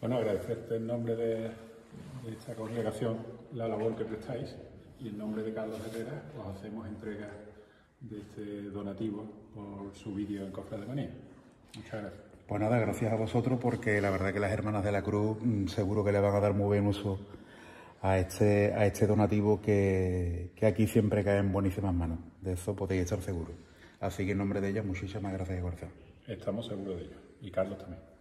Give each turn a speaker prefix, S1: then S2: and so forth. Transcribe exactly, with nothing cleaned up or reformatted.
S1: Bueno, agradecerte en nombre de, de esta congregación la labor que prestáis y en nombre de Carlos Herrera os hacemos entrega de este donativo por su vídeo en Cofrades de Manía. Muchas gracias.
S2: Pues nada, gracias a vosotros porque la verdad que las Hermanas de la Cruz mmm, seguro que le van a dar muy buen uso a este, a este donativo que, que aquí siempre cae en buenísimas manos. De eso podéis estar seguros. Así que en nombre de ellas, muchísimas gracias de corazón.
S1: Estamos seguros de ello. Y Carlos también.